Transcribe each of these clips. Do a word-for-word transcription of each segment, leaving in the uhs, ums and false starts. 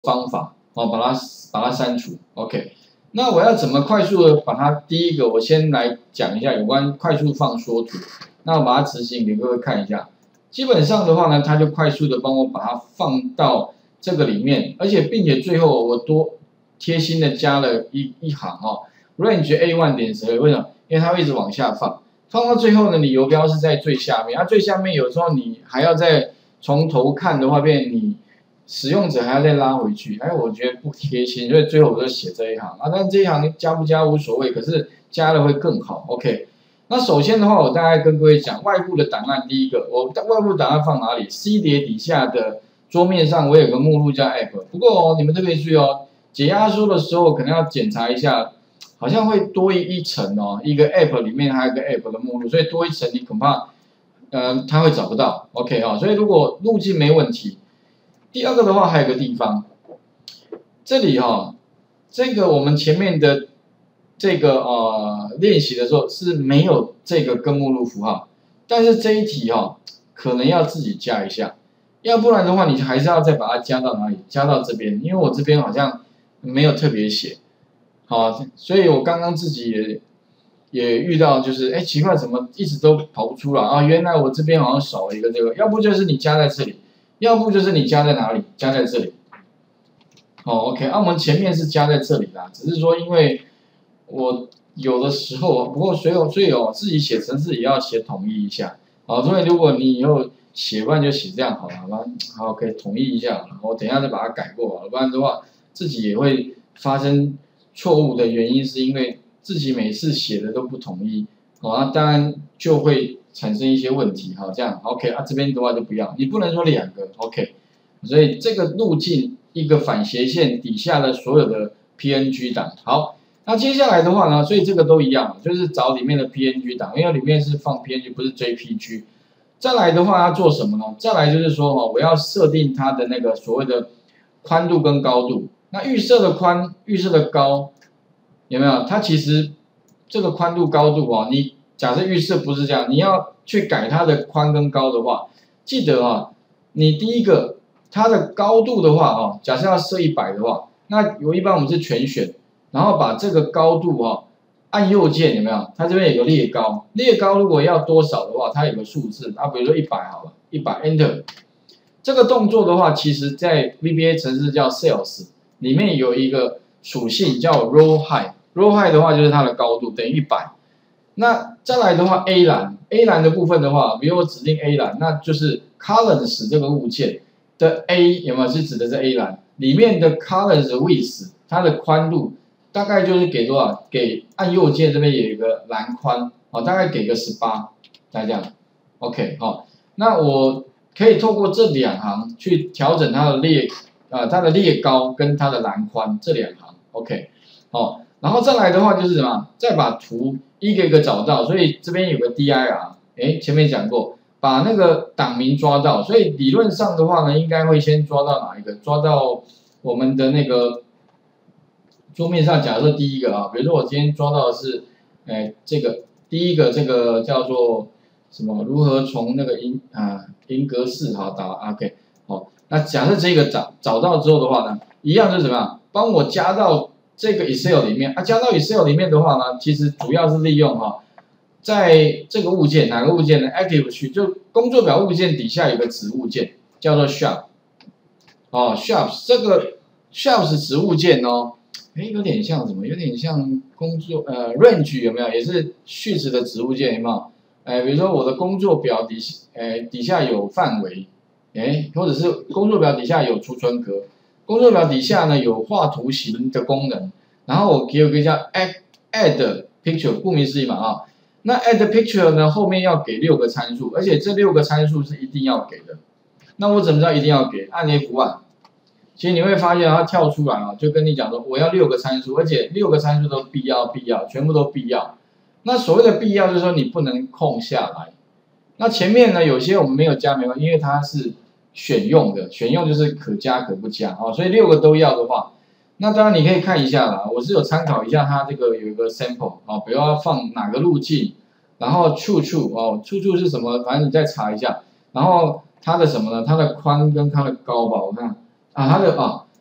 方法哦，把它把它删除。OK， 那我要怎么快速的把它？第一个，我先来讲一下有关快速放缩图。那我把它执行给各位看一下。基本上的话呢，它就快速的帮我把它放到这个里面，而且并且最后我多贴心的加了一一行哦 ，range A 一 点十二，为什么？因为它会一直往下放，放到最后呢，你游标是在最下面，啊，最下面有时候你还要再从头看的话，变你使用者还要再拉回去，哎，我觉得不贴心，所以最后我就写这一行啊，但这一行加不加无所谓，可是加了会更好 ，OK。那首先的话，我大概跟各位讲，外部的档案，第一个，我外部档案放哪里 ？C 碟底下的桌面上，我有个目录叫 App。不过哦，你们特别注意哦，解压缩的时候可能要检查一下，好像会多一一层哦，一个 App 里面还有一个 App 的目录，所以多一层你恐怕，呃，它会找不到 ，OK 啊、哦，所以如果路径没问题，第二个的话还有个地方，这里哈、哦，这个我们前面的。这个呃练习的时候是没有这个根目录符号，但是这一题哈、哦、可能要自己加一下，要不然的话你还是要再把它加到哪里？加到这边，因为我这边好像没有特别写，好，所以我刚刚自己也也遇到就是哎奇怪怎么一直都跑不出来啊？原来我这边好像少了一个这个，要不就是你加在这里，要不就是你加在哪里？加在这里。哦 ，OK， 啊我们前面是加在这里啦，只是说因为。我有的时候，不过所以所以哦，自己写程式也要写统一一下，好，所以如果你以后写不然就写这样好了，好吧？好，可以统一一下，我等一下再把它改过好了，不然的话自己也会发生错误的原因是因为自己每次写的都不统一，好，那当然就会产生一些问题，好，这样 OK 啊，这边的话就不要，你不能说两个 OK， 所以这个路径一个反斜线底下的所有的 P N G 档，好。那接下来的话呢，所以这个都一样，就是找里面的 P N G 档，因为里面是放 P N G， 不是 J P G。再来的话要做什么呢？再来就是说哈，我要设定它的那个所谓的宽度跟高度。那预设的宽、预设的高有没有？它其实这个宽度、高度啊，你假设预设不是这样，你要去改它的宽跟高的话，记得啊，你第一个它的高度的话啊，假设要设一百的话，那有一般我们是全选。然后把这个高度哈、哦，按右键有没有？它这边有个列高，列高如果要多少的话，它有个数字，啊，比如说一百好了，一百 Enter。这个动作的话，其实在 V B A 程式叫 Sales 里面有一个属性叫 Row Height，Row Height 的话就是它的高度等于一百。那再来的话 A 栏 ，A 栏的部分的话，比如我指定 A 栏，那就是 Columns 这个物件的 A 有没有是指的是 A 栏里面的 Columns Width 它的宽度。大概就是给多少？给按右键这边有一个栏宽，哦，大概给个十八，大家这样 ，OK， 好、哦，那我可以透过这两行去调整它的列，呃，它的列高跟它的栏宽这两行 ，OK， 哦，然后再来的话就是什么？再把图一个一个找到，所以这边有个 D I R， 哎，前面讲过，把那个档名抓到，所以理论上的话呢，应该会先抓到哪一个？抓到我们的那个。桌面上假设第一个啊，比如说我今天抓到的是，哎，这个第一个这个叫做什么？如何从那个音啊音格式好打 OK 好，那假设这个找找到之后的话呢，一样就是怎么样？帮我加到这个 Excel 里面啊，加到 Excel 里面的话呢，其实主要是利用哈、啊，在这个物件哪个物件呢 ？Active 区就工作表物件底下有个子物件叫做 Sharp， 哦 Sharp 这个 Sharp 是子物件哦。哎，有点像什么？有点像工作呃 range 有没有？也是序词的子物件有没有？哎，比如说我的工作表底，哎底下有范围，哎，或者是工作表底下有储存格，工作表底下呢有画图形的功能，然后我给有个叫 add add picture， 顾名思义嘛啊，那 add picture 呢后面要给六个参数，而且这六个参数是一定要给的。那我怎么知道一定要给？按 F 一。其实你会发现它跳出来啊，就跟你讲说我要六个参数，而且六个参数都必要必要，全部都必要。那所谓的必要就是说你不能空下来。那前面呢有些我们没有加没关系，因为它是选用的，选用就是可加可不加啊，所以六个都要的话，那当然你可以看一下啦，我是有参考一下它这个有一个 sample 啊，比如要放哪个路径，然后处处哦，处处是什么，反正你再查一下，然后它的什么呢？它的宽跟它的高吧，我看。啊，它的啊，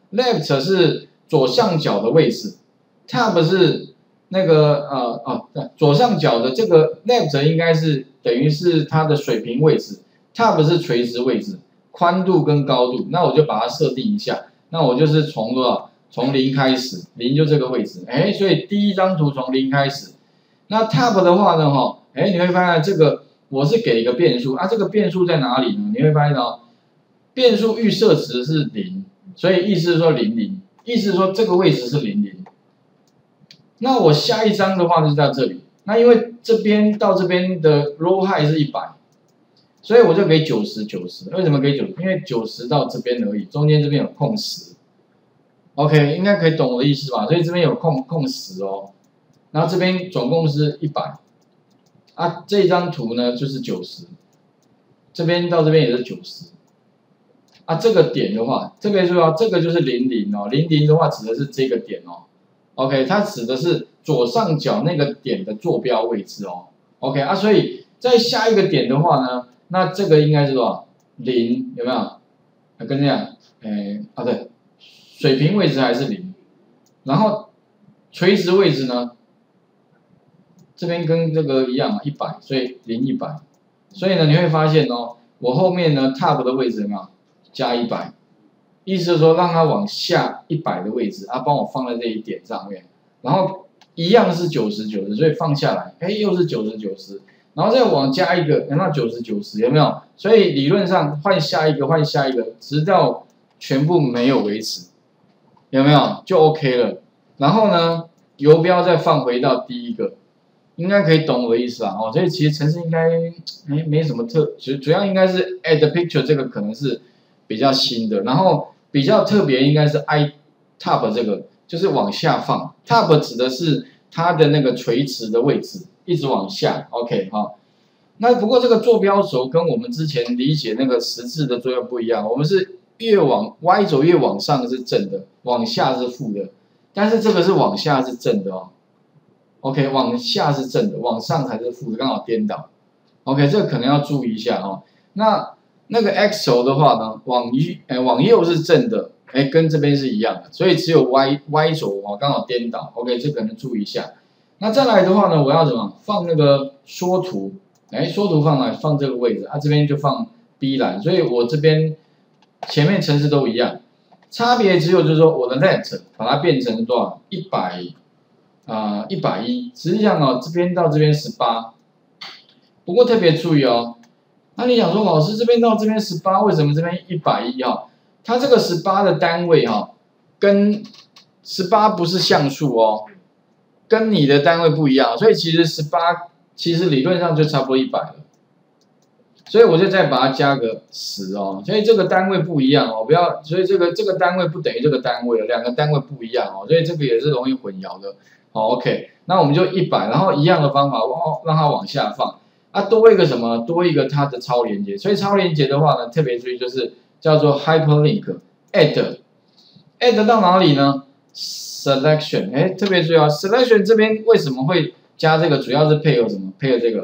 ，left 是左上角的位置 ，tab 是那个呃哦，左上角的这个 left 应该是等于是它的水平位置 ，tab 是垂直位置，宽度跟高度，那我就把它设定一下，那我就是从多少？从零开始，零就这个位置，哎，所以第一张图从零开始。那 tab 的话呢，哈，哎，你会发现这个我是给一个变数啊，这个变数在哪里呢？你会发现哦，变数预设值是零，所以意思是说零零，意思是说这个位置是零零。那我下一张的话就在这里，那因为这边到这边的 row height 是一百，所以我就给九十九十。为什么给九十？因为九十到这边而已，中间这边有空十。OK， 应该可以懂我的意思吧？所以这边有空空十哦，然后这边总共是一百，啊，这张图呢就是九十，这边到这边也是九十，啊，这个点的话，这边说这个就是零零哦，零零的话指的是这个点哦 ，OK， 它指的是左上角那个点的坐标位置哦 ，OK 啊，所以在下一个点的话呢，那这个应该是多少？零有没有？啊，跟这样，哎，啊对。水平位置还是零，然后垂直位置呢，这边跟这个一样嘛，一百，所以零一百，所以呢你会发现哦，我后面呢 tab 的位置有没有加一百，意思是说让它往下一百的位置，啊帮我放在这一点上面，然后一样是九十九十，所以放下来，哎又是九十九十，然后再往加一个，那九十九十有没有？所以理论上换下一个换下一个，直到全部没有为止。有没有就 OK 了？然后呢，游标再放回到第一个，应该可以懂我的意思啊。哦，所以其实程式应该没没什么特，主主要应该是 add picture 这个可能是比较新的，然后比较特别应该是 i tab 这个，就是往下放 ，tab 指的是它的那个垂直的位置，一直往下。OK 哈、哦，那不过这个坐标轴跟我们之前理解那个十字的坐标不一样，我们是。越往 Y 轴越往上是正的，往下是负的，但是这个是往下是正的哦。OK， 往下是正的，往上才是负的，刚好颠倒。OK， 这个可能要注意一下哦。那那个 X 轴的话呢，往右哎往右是正的，哎跟这边是一样的，所以只有 Y Y 轴哦刚好颠倒。OK， 这可能注意一下。那再来的话呢，我要怎么放那个缩图？哎，缩图放哪？放这个位置啊，这边就放 B 栏，所以我这边。前面程式都一样，差别只有就是说我的 let 把它变成多少？一百啊，一百一。实际上哦，这边到这边十八。不过特别注意哦，那你想说老师这边到这边十八，为什么这边一百一哈？它这个十八的单位哈、哦，跟十八不是像素哦，跟你的单位不一样，所以其实十八其实理论上就差不多一百了。所以我就再把它加个十哦，所以这个单位不一样哦，不要，所以这个这个单位不等于这个单位，两个单位不一样哦，所以这个也是容易混淆的。好 ，OK， 那我们就一百，然后一样的方法，往让它往下放，啊，多一个什么？多一个它的超连接，所以超连接的话呢，特别注意就是叫做 hyperlink，add，add 到哪里呢 ？selection， 哎，特别注意啊 ，selection 这边为什么会加这个？主要是配合什么？配合这个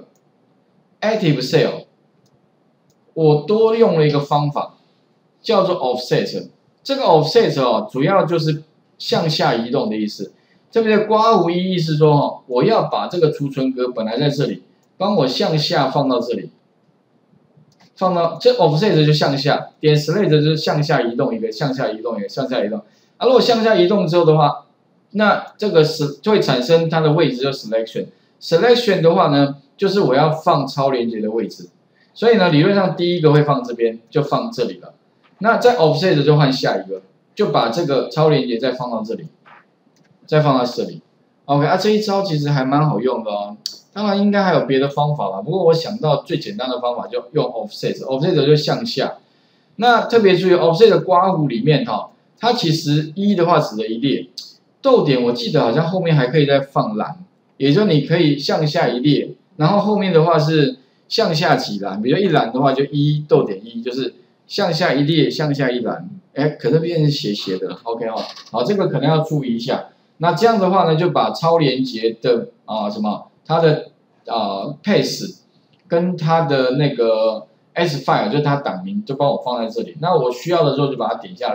active cell。我多用了一个方法，叫做 offset。这个 offset 哦，主要就是向下移动的意思。这边的刮胡一意思说哦，我要把这个储存格本来在这里，帮我向下放到这里，放到这 offset 就向下，点 select 就是向下移动一个，向下移动一个，向下移动。啊，如果向下移动之后的话，那这个是就会产生它的位置就 selection。selection 的话呢，就是我要放超连接的位置。所以呢，理论上第一个会放这边，就放这里了。那在 offset 就换下一个，就把这个超连接再放到这里，再放到这里。OK 啊，这一招其实还蛮好用的哦。当然应该还有别的方法啦，不过我想到最简单的方法就用 offset，offset 就向下。那特别注意 offset 的刮弧里面哈，它其实一的话指的一列，逗点我记得好像后面还可以再放栏，也就是你可以向下一列，然后后面的话是。向下几栏，比如一栏的话就一逗点一，就是向下一列，向下一栏，哎，可能变成斜斜的 ，OK 哦，好，这个可能要注意一下。那这样的话呢，就把超连接的啊、呃、什么，它的啊 path 跟它的那个 s file 就是它档名，就帮我放在这里。那我需要的时候就把它点下去，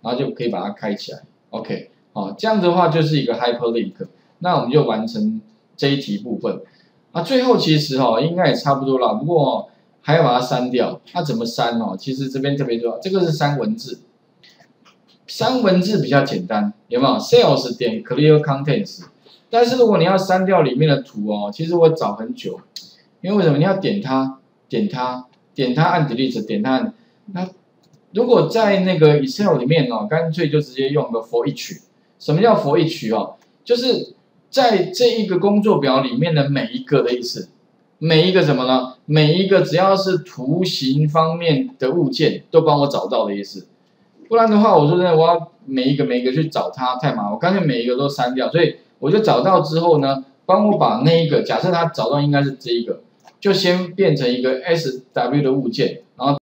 然后就可以把它开起来。OK， 好，这样的话就是一个 hyperlink， 那我们就完成这一题部分。啊，最后其实哦，应该也差不多了，不过哦，还要把它删掉。那怎么删哦？其实这边特别重要，这个是删文字，删文字比较简单，有没有 ？Sales 点 Clear Contents， 但是如果你要删掉里面的图哦，其实我找很久，因为为什么？你要点它，点它，点它按 Delete， 点它按，那如果在那个 Excel 里面哦，干脆就直接用个 For each。什么叫 For each 哦？就是在这一个工作表里面的每一个的意思，每一个什么呢？每一个只要是图形方面的物件都帮我找到的意思。不然的话，我说真的，我要每一个每一个去找它太麻烦，我干脆每一个都删掉。所以我就找到之后呢，帮我把那一个，假设他找到应该是这一个，就先变成一个 S W 的物件，然后